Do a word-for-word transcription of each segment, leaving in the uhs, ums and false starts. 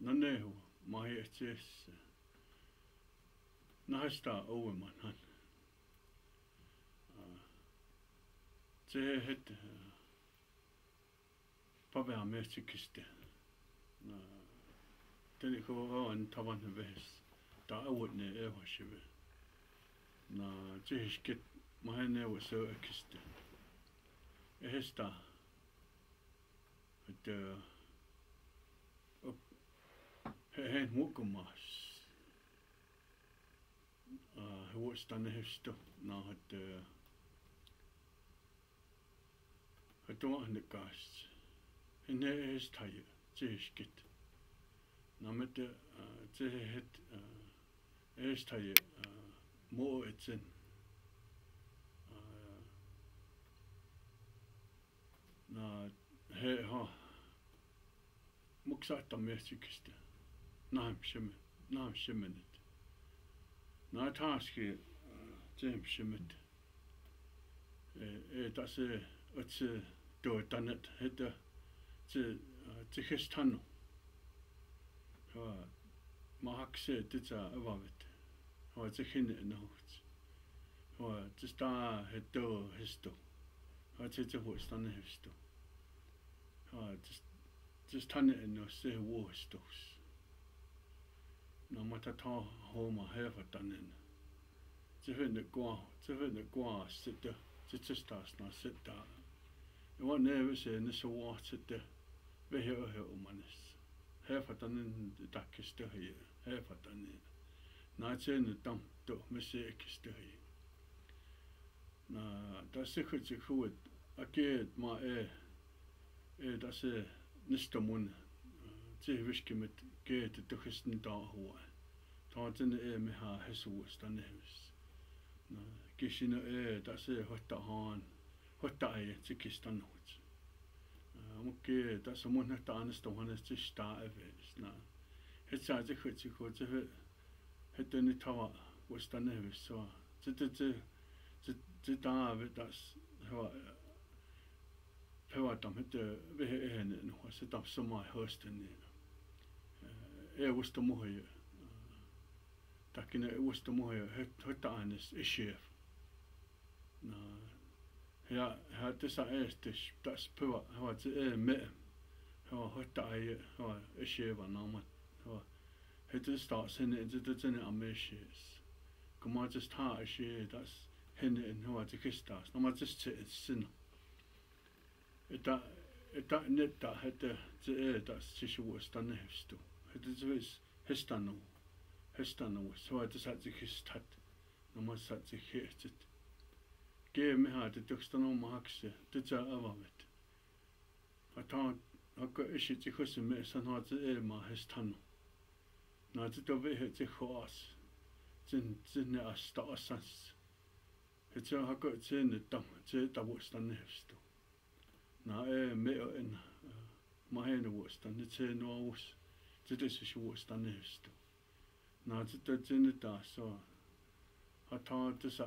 Nanehu, mahi etis, nahasta oweman han. Te het pabea mertikiste. Teni ko an tavan ves. Ta awut ne ewa shive. Na jihishkit mahene wa so ekiste. Ehesta. Het op hen mukumas. Hij wordt dan heftig na het het doen aan de kast. En hij is taai, jihishkit. Na met de te het is taai mo etsen. Na he ha muksata mertikiste. Naam shimme, naam shimmenet. Na taski James shimmet. Eh dat se het door dan het het te te gestano. Ja, maar ik zei dit is wat. Hoe het zich in de hoofd. Hoe het is daar het door is door. Het is het woord dan is door. Ja, het is het is dan in de se woord dus. Nou maar dat ha homa hebben dan in. Ze vinden qua, ze vinden qua zitten. Dit is dat nou zit daar. En wat neven ze in zo wat zitten. We hebben heel manis. Hebben dan in de dakkiste hier. Hebben dan in. Na het zijn de dam toch met zekerste hier. Nou, dat is goed zo goed. Akeet maar eh eh dat ze niet moen. Ze wisten met keet toch is niet daar hoor. Dat in eh me ha hesus dan is. Nou, kisine eh dat ze hotta han. Hotta eh ze kistan nooit. Oké, dat is moen het anders dan wanneer ze staan is. Nou, het zou zich goed zo goed. Ze het er niet hawa was dan is zo. Ze ze ze ze daar dat is Hewa dan het we hebben nog was het op zomaar hosten. Eh was de mooie. Dat kunnen was de mooie het het anders is chef. Nou ja, het is eerst dus dat is puur wat ze met hoe het daar hoe is chef van naam. Het is dat zijn het is een ambities. Kom maar just haar is dat is hen en hoe het is dat. Nou maar just het zin. Dat dat net dat het ze dat zich was dan heeft toe. Het is dus hestano. Hestano zo het is het zich gestat. Nou maar zat zich heeft het. Geef me had het toch dan om hakse. Dit zou afwet. Het had ook is het zich goed met zijn had ze maar hestano. Nou het toch weer het zich goed. Zijn zijn als staasans. Het zou ook het zijn het dan het dat was dan heeft toe. Na eh me en maar heen was dan het zijn nou was. Dit is is was dan heeft toe. Nou het dat zijn het daar zo. Het had het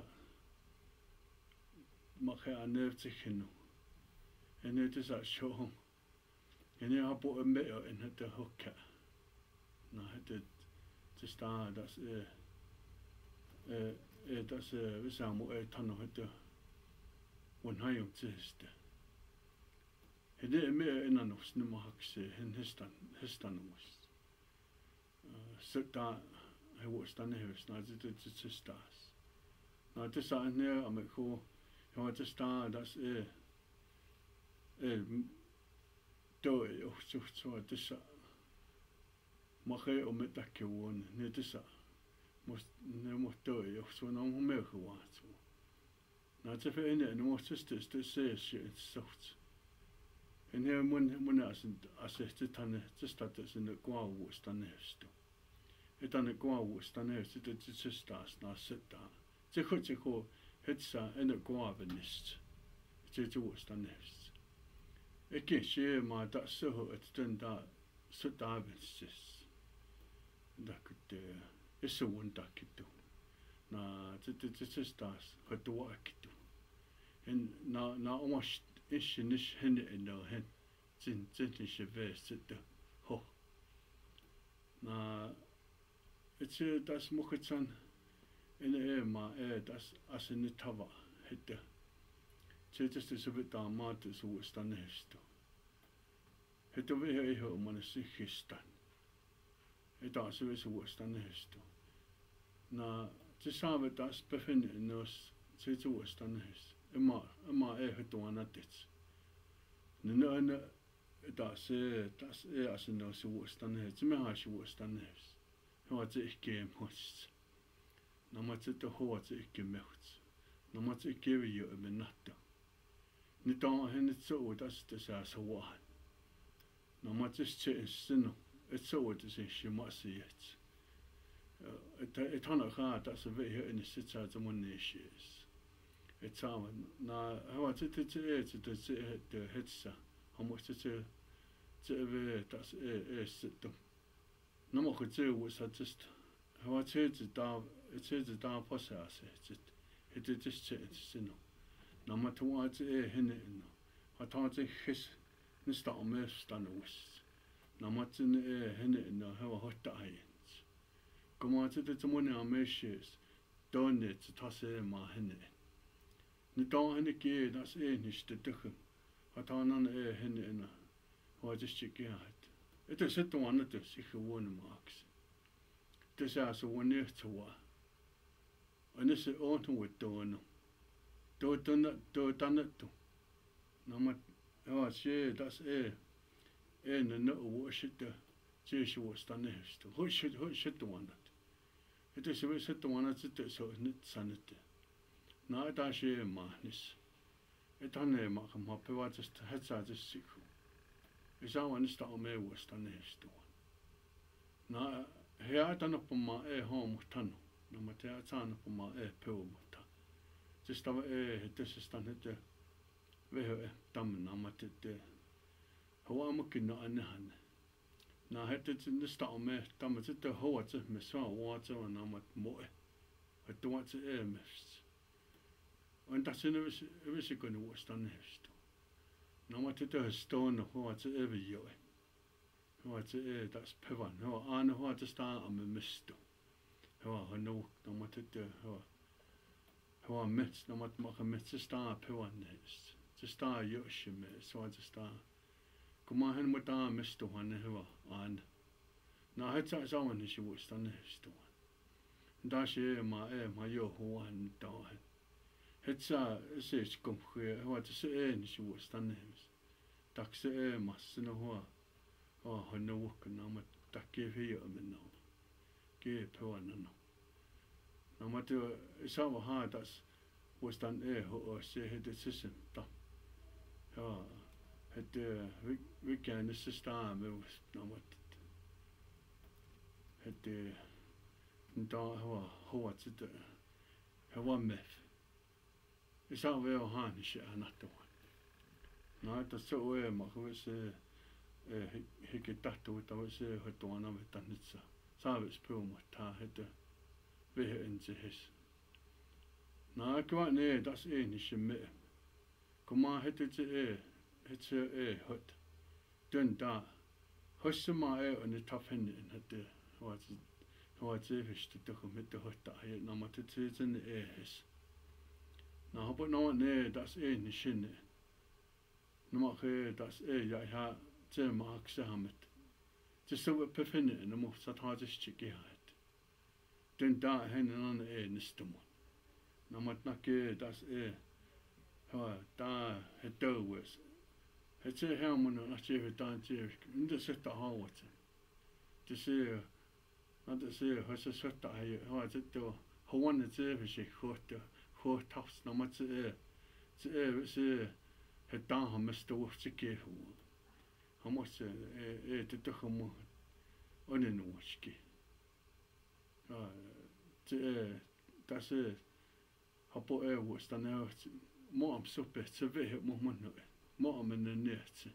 maar hij neemt zich genoeg. En het is dat zo. En je hebt ook een beetje in het hoekje. Nou het het is daar dat is eh eh dat is we zijn moe uit dan nog het wanneer op het is. Het is meer in een of nummer hakse en histan histan was. Zit daar hij was dan heeft nou het het is dat. Nou het is daar neer aan het go. Ja het is daar dat is eh eh doe of zo zo het is mag je om het dat gewoon net is dat. Moest ne moest doe of zo nou hoe meer gewoon zo. Nou het is voor een en moest het is het is het soort. En hier moet moet als als het dan het is dat is in de kwaal was dan heeft. Het dan de kwaal was dan heeft het het is dat nou zit daar. Ze goed ze goed het sa in de kwaal benist. Het is was dan heeft. Ik ken je maar dat zo het dan daar zit daar benist. Dat het is zo een dag doen. Nou het het is dat het werk doen. En nou nou almost is je niet hen in de hen. Zijn zijn is je wees zitten. Ho. it's a das mukitsan in e ma e das asinitava hette. Se just is a bit down martyrs who was done histo. Het over hier om aan zich gestaan. Het daar zo is hoe staan histo. Na, te samen dat bevinden in ons zit hoe staan hist. Maar, maar er het dan net dit. Nu nu dat ze dat er als een ons hoe staan hist. Ze maar hoe staan hist. Hoe het ik game host. Na maar het de hoe het ik gemerkt. Na maar het ik geef je een nacht. Niet dan hen het zo dat is dus als wat. No maar het is het het zo het is je maar zie het. Het het han gaat dat ze weer in de situatie monnees is. Het samen na wat het het het het het het hoe moet het ze ze weer dat is het. No maar het zo was het just wat het het daar het het daar proces het het het is het zin. No maar toen het hen wat had ik gis Nista om staan was. Na maar in henne in de hele hotte eins. Kom maar zit het money aan meisjes. Dan net het hasse maar henne. Nu dan henne keer dat is één is te tuchen. Wat aan dan henne in. Wat is je gehad. Het is het dan het is zich gewoon maaks. Het is als wanneer te wa. En is het ook wat doen. Doe dan doe dan het toe. Na maar ja, zie, dat is eh. En een nou shit de, zie je wat dan is. Hoe shit, hoe shit de one dat. Het is weer shit de one dat zit zo niet sanite. Nou, dat is je maar nis. Het dan nee maar maar pe wat is het zou dus ziek. Ik zou aan staan mee wat dan is doen. Nou, hij dan op maar eh hom tan. Nou maar het aan op maar eh pe wat. Dus dat eh het is dan het we hebben dan namat het hoe am ik nou aan han na het het in de stal me dan het de hoort met zo wat zo namat mooi het doet ze ems en dat zijn we we ze kunnen was dan is namat het de stone hoe ze even joe hoe ze dat is pevan hoe aan hoe te staan aan me mist hoe nou namat het hoe hoe met namat mag met ze staan pevan is te staan josje me zo te staan kom maar hen moet aan mist toe aan hewa aan nou het zou zo niet zo staan is toe daar je maar eh maar jo hoe aan daar het zou is kom ge wat is eh niet zo staan is dat ze eh maar ze nou hoe oh nou kan maar dat geef je me nou geef pevan nou nou maar het zou hard dat was dan eh hoe ze het is system dan ja het we we kan dus staan we nou wat het daar hoe hoe het zit hoe mef is al wel hanische aan het doen nou dat zo eh maar we ze eh ik het dacht dat we ze het doen dan met dan niet zo zou het spul maar daar het we in ze is nou ik wou nee dat is enige me kom maar het het eh het ze eh het dun daar hosse maar eh en het taf in het wat wat ze is te toch met de hot daar je nou maar het is in eh is nou heb ik nou nee dat is enige nee nou maar eh dat is eh ja ja ze maak ze met het is zo bevinden en dan moet dat hard is checken het dun daar hen en dan eh nistem nou maar nak eh dat is eh ha daar het dood was het is helemaal als je het dan je in de zit te houden te zien dat is eh als je zit daar je ha het door gewoon het even zich goed goed tafs nou maar ze eh ze ze het dan hem stoor te geven hoe moet ze eh het toch moet onenoorski ja te dat is op eh was dan nou maar op zo best ze weet moet man nou maar met een net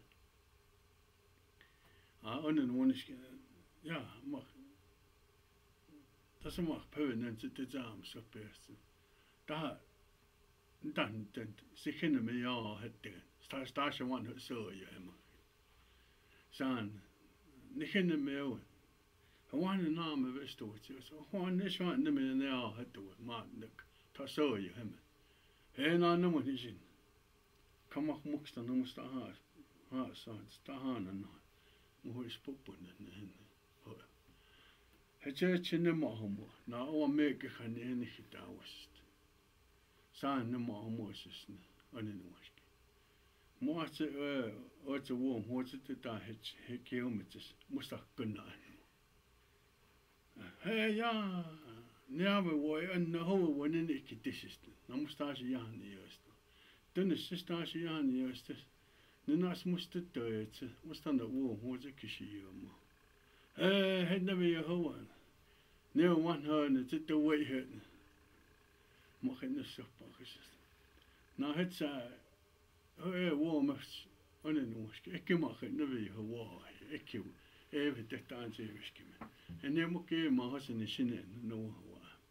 ah onenoorski ja maar dat is maar permanent te zaam zo best daar dan dan ze kennen me ja het sta sta je want zo je maar zijn niet kennen me One naam of it to it. So one is one the men they are had to mark the saw you him. And I know what is in. Come up muxed and almost a heart. Heart sides, Tahan and not. Who is pooping in the A church in the Mahomo. Now all make a honey any hit our west. Sign the Mahomo is on the wash. What's it, uh, what's a warm, what's it that I had kilometers? Must have good night. Hey, yeah, never way, and the whole one in the kitchen. No mustache yarn the years. Then the sister yarn the years. The nice mustard to it, must on the wall, what's a kissy. Eh, had never your whole one. Near one hand, it's at the way hurt. Mocking the soap boxes. Now it's a warmest on the wash. I came out at never your wall. I kill every day dance every skim. And then what gave my husband the shin and no one.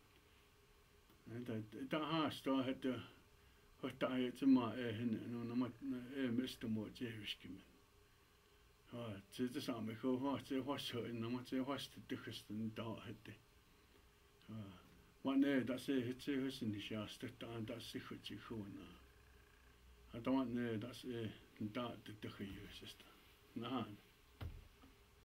And that house I had to hot eye to my air and on my Mister More every skim. Ah, it's the same. I go hot, say what's her and I'm say what's the difference in dark head. Ah, one day that's it, it's a house in the shaft, and that's the hut you go now. I don't know that's a dark the difference. Nah.